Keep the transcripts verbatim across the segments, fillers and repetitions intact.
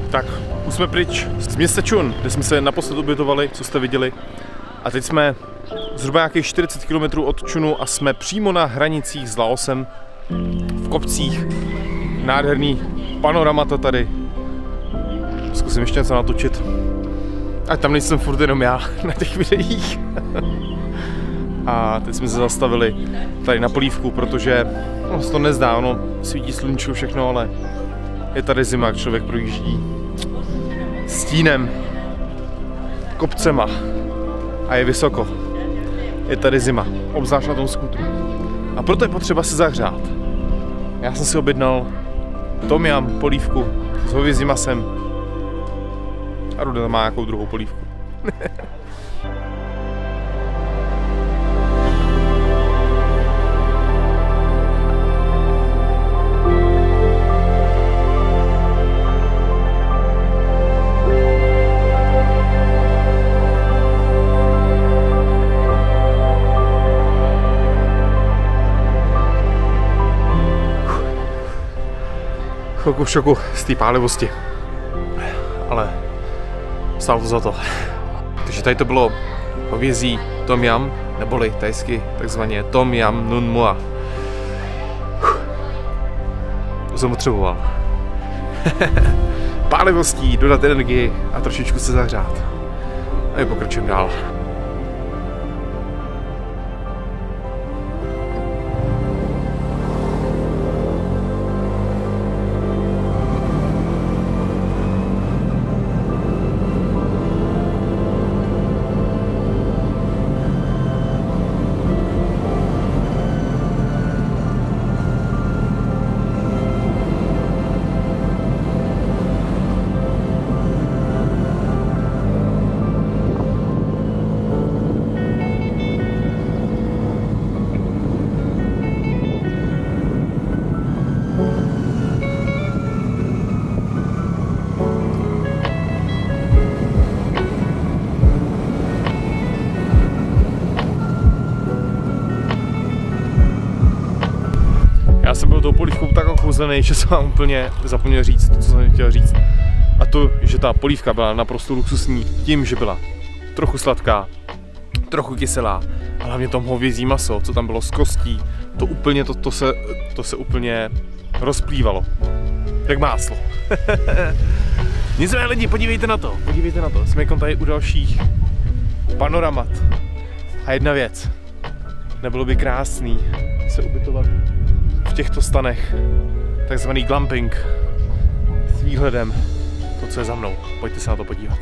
Tak, už jsme pryč z města Chun, kde jsme se naposled ubytovali, co jste viděli. A teď jsme zhruba nějakých čtyřicet kilometrů od Chunu a jsme přímo na hranicích s Laosem. V kopcích. Nádherný panoramata tady. Zkusím ještě něco natočit. Ať tam nejsem furt jenom já na těch videích. A teď jsme se zastavili tady na polívku, protože no, se to nezdá, ono svítí sluníčko všechno, ale je tady zima, jak člověk projíždí stínem, kopcema a je vysoko. Je tady zima, obzvlášť na tom skútru. A proto je potřeba se zahřát. Já jsem si objednal tom yum polívku s hovězím masem a Ruda tam má nějakou druhou polívku. Chvilku v šoku z té pálivosti, ale stálo to za to. Takže tady to bylo hovězí tom yum, neboli tajsky takzvaně tom yum nun mua. To jsem potřeboval. Pálivostí dodat energii a trošičku se zahřát. A pokračujeme dál. Já jsem byl tou polívkou tak ochuzlený, že jsem vám úplně zapomněl říct to, co jsem chtěl říct. A to, že ta polívka byla naprosto luxusní tím, že byla trochu sladká, trochu kyselá, a hlavně to hovězí maso, co tam bylo z kostí, to úplně, to, to, se, to se úplně rozplývalo. Jak máslo. Nicméně lidi, podívejte na to, podívejte na to. Jsme jako tady u dalších panoramat. A jedna věc, nebylo by krásný se ubytovat v těchto stanech, takzvaný glamping, s výhledem to, co je za mnou. Pojďte se na to podívat.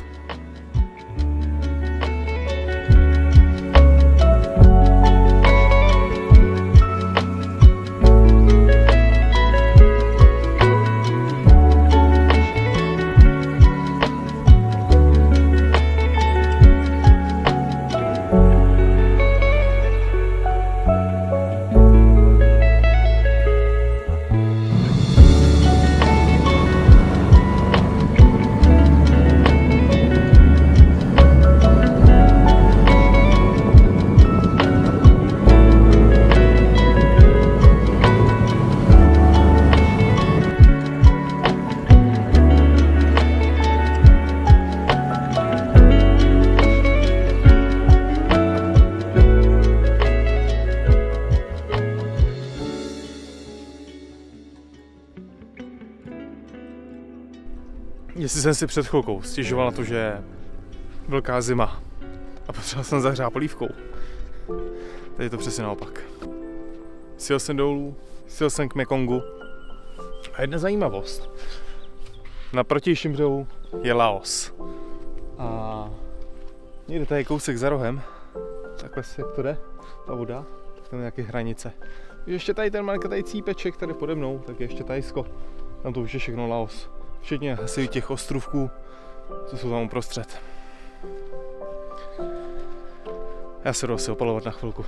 Jestli jsem si před chvilkou stěžoval na to, že je velká zima a potřeboval jsem zahřát polívkou, tady je to přesně naopak. Sjel jsem dolů, sjel jsem k Mekongu a jedna zajímavost. Na protějším břehu je Laos a někde tady kousek za rohem, takhle si jak to jde, ta voda, tak tam je nějaké hranice. Ještě tady ten malý cípeček tady pode mnou, tak je ještě Thajsko, tam to už je všechno Laos. Včetně asi těch ostrovků, co jsou tam uprostřed. Já se jdu asi opalovat na chvilku.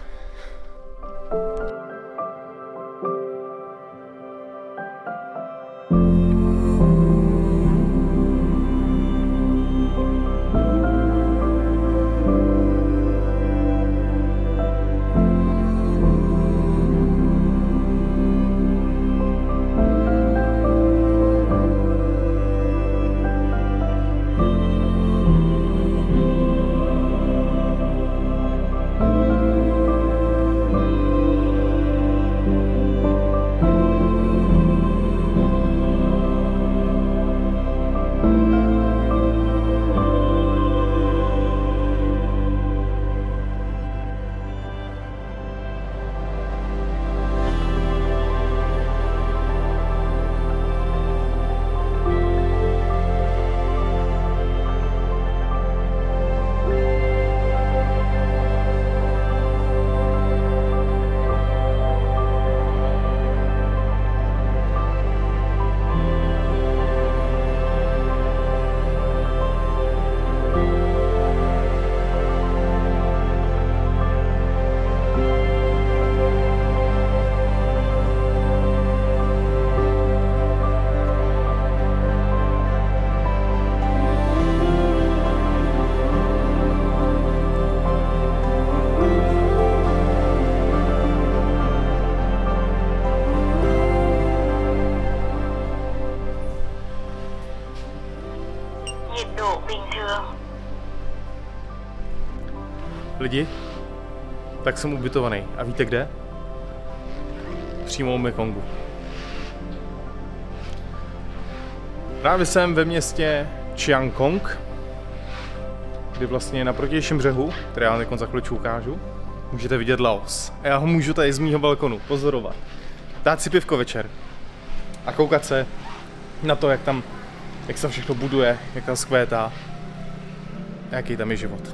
lidi, tak jsem ubytovaný. A víte kde? Přímo u Mekongu. Právě jsem ve městě Chiangkong, kdy vlastně na protějším břehu, který já vám za chvíličku ukážu, můžete vidět Laos. A já ho můžu tady z mýho balkonu pozorovat. Dát si pivko večer a koukat se na to, jak tam, jak se všechno buduje, jak tam skvétá, jaký tam je život.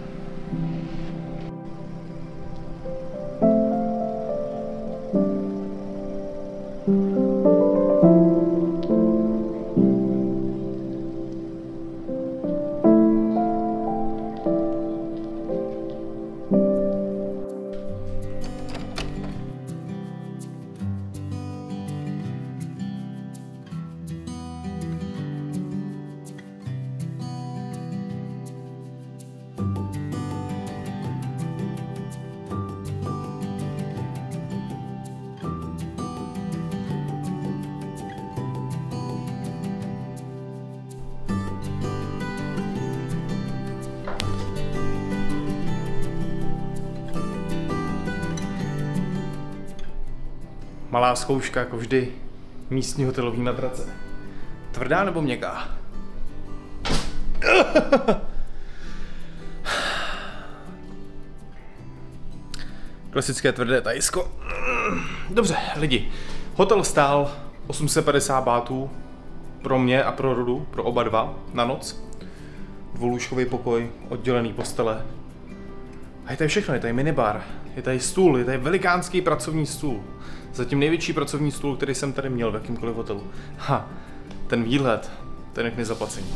Malá zkouška, jako vždy, místní hotelový matrace. Tvrdá nebo měkká? Klasické tvrdé Thajsko. Dobře, lidi. Hotel stál osm set padesát bátů pro mě a pro Rudu, pro oba dva, na noc. Dvoulůžkový pokoj, oddělený postele. A je tady všechno, je tady minibar, je tady stůl, je tady velikánský pracovní stůl. Zatím největší pracovní stůl, který jsem tady měl v jakýmkoliv hotelu. Ha, ten výhled, ten je k nezaplacení.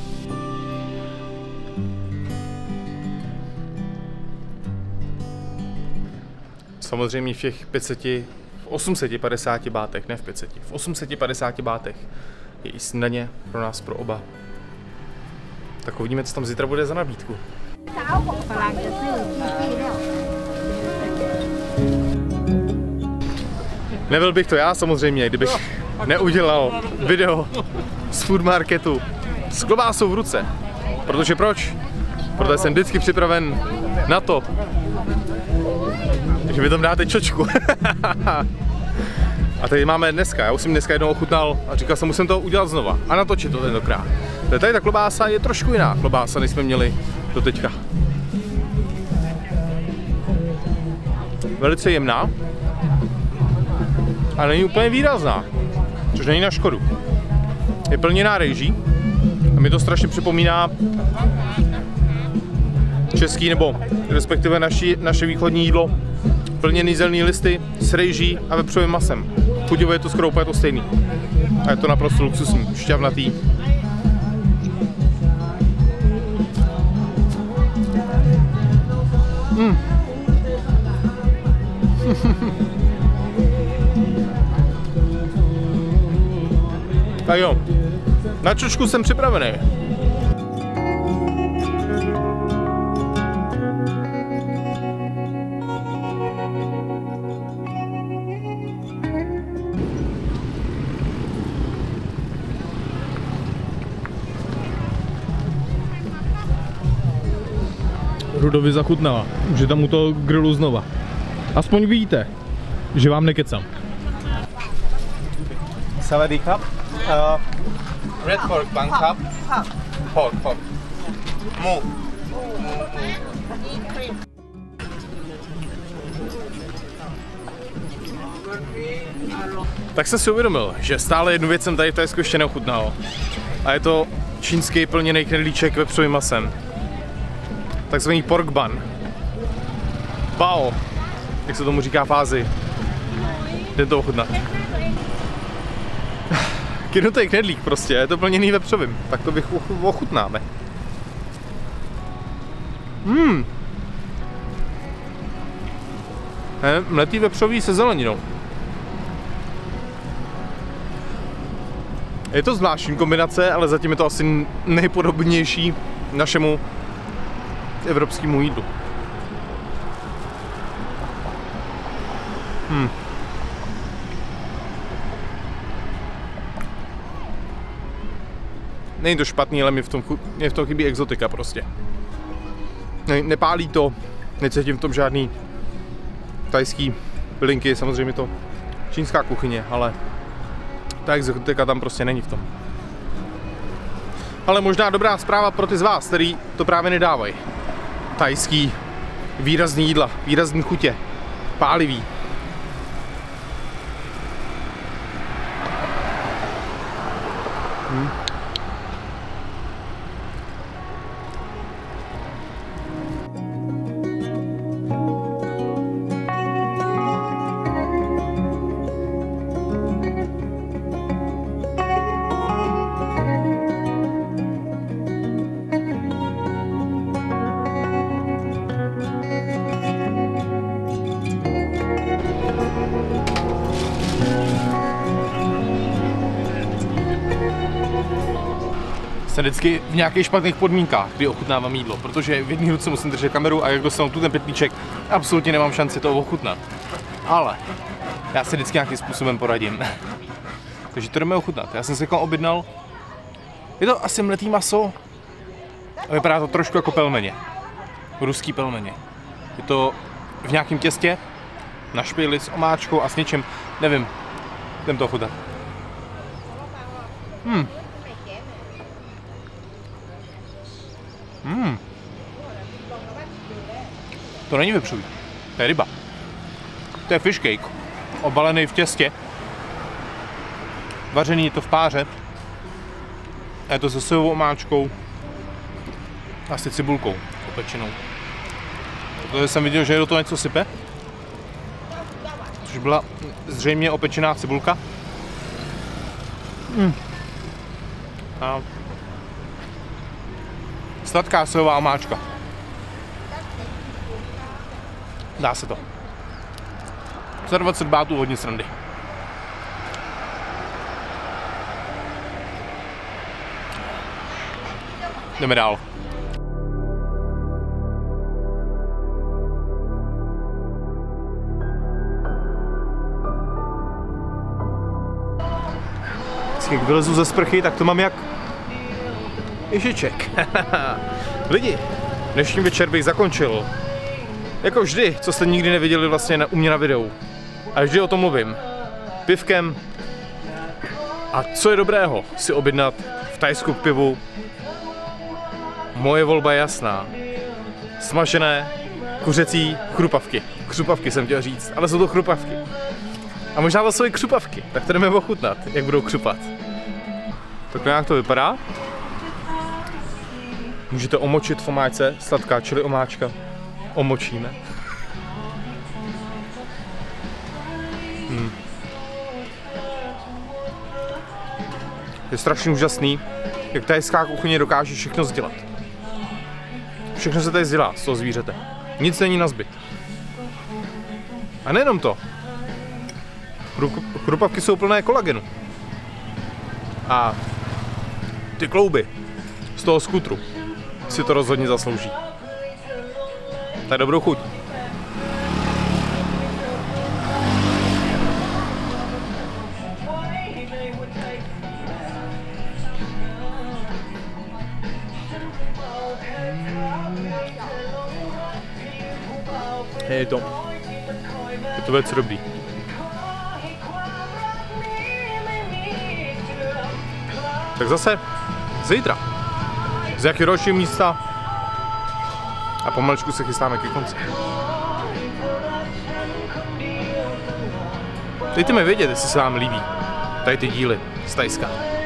Samozřejmě v těch pět set, v osm set padesáti bátech, ne v pět set, v osm set padesáti bátech je i snídaně pro nás, pro oba. Tak uvidíme, co tam zítra bude za nabídku. Nebyl bych to já samozřejmě, kdybych neudělal video z food marketu s klobásou v ruce. Protože proč? Protože jsem vždycky připraven na to, že mi tam dáte čočku. A tady máme dneska, já už jsem dneska jednou ochutnal a říkal jsem, musím to udělat znova a natočit to tentokrát. Tady ta klobása je trošku jiná klobása, než jsme měli do teďka. Velice jemná a není úplně výrazná, což není na škodu. Je plněná rejží a mi to strašně připomíná český, nebo respektive naši, naše východní jídlo, plněný zelený listy s rejží a vepřovým masem. Chuťově je to skoro úplně to stejný. A je to naprosto luxusní, šťavnatý. Mm. Tak jo, na čočku jsem připravený. Rudovi zachutnala, už je tam u toho grilu znova. Aspoň víte, že vám nekecám. Sawadee cup, uh, red pork bun cup, pork, pork, mu. Tak jsem si uvědomil, že stále jednu věc jsem tady v Thajsku ještě neochutnal. A je to čínský plněný knedlíček vepřovým masem. Takzvaný pork bun. Bao, jak se tomu říká v Ázii. Jdem to ochutnat. Kynutý knedlík prostě, je to plněný vepřovým. Tak to bych ochutnáme. Hmm. Mletý vepřový se zeleninou. Je to zvláštní kombinace, ale zatím je to asi nejpodobnější našemu evropskému jídlu. Hmm. Není to špatný, ale mě v tom, mě v tom chybí exotika prostě. Ne, nepálí to, necítím v tom žádný thajský bylinky, samozřejmě to čínská kuchyně, ale ta exotika tam prostě není v tom. Ale možná dobrá zpráva pro ty z vás, který to právě nedávají. Thajský výrazný jídla, výrazný chutě, pálivý. Hmm. Jsem vždycky v nějakých špatných podmínkách, kdy ochutnávám jídlo, protože v jedné ruce musím držet kameru a jak dostanu tu ten pytlíček, absolutně nemám šanci to ochutnat. Ale já se vždycky nějakým způsobem poradím. Takže to jdeme ochutnat. Já jsem si jako objednal, je to asi mletý maso a vypadá to trošku jako pelmeně. Ruský pelmeně. Je to v nějakém těstě, na špejli s omáčkou a s něčím, nevím, jdem to ochutnat. Hmm. Hmm. To není vepřový, to je ryba. To je fish cake, obalený v těstě. Vařený je to v páře. A je to se sojovou omáčkou a s cibulkou opečenou. Protože jsem viděl, že do toho něco sype. Což byla zřejmě opečená cibulka. Hmm. A sladká sojová omáčka. Dá se to. Za dvacet bátů hodně srandy. Jdeme dál. Jak vylezu ze sprchy, tak to mám jak ježiček. Lidi, dnešní večer bych zakončil. Jako vždy, co jste nikdy neviděli vlastně na, u mě na videu. A vždy o tom mluvím. Pivkem. A co je dobrého si objednat v Thajsku k pivu? Moje volba je jasná. Smažené kuřecí chrupavky. Křupavky jsem chtěl říct, ale jsou to chrupavky. A možná to jsou i křupavky, tak to jdeme ochutnat, jak budou křupat. Takhle jak to vypadá. Můžete omočit v omáčce, sladká čili omáčka. Omočíme. Hmm. Je strašně úžasný, jak thajská kuchyně dokáže všechno sdělat. Všechno se tady sdělá z toho zvířete. Nic není na zbyt. A nejenom to. Chrupavky jsou plné kolagenu. A ty klouby z toho skutru si to rozhodně zaslouží. Tak dobrou chuť. Je to. Je to velice dobrý. Tak zase zítra. Z jakého dalšího místa. A pomalečku se chystáme ke konci. Dejte mi vědět, jestli se vám líbí tady ty díly z Thajska.